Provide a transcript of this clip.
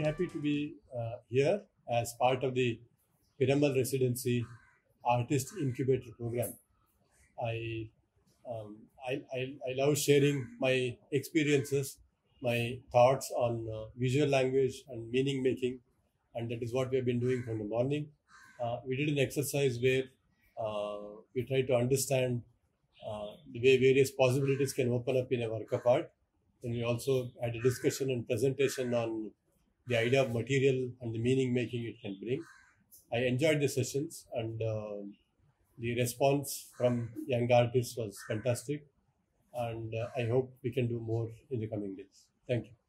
happy to be here as part of the Piramal Residency Artist Incubator program. I, I love sharing my experiences, my thoughts on visual language and meaning making, and that is what we have been doing from the morning. We did an exercise where we tried to understand the way various possibilities can open up in a work of art. And we also had a discussion and presentation on the idea of material and the meaning making it can bring. I enjoyed the sessions, and the response from young artists was fantastic. And I hope we can do more in the coming days. Thank you.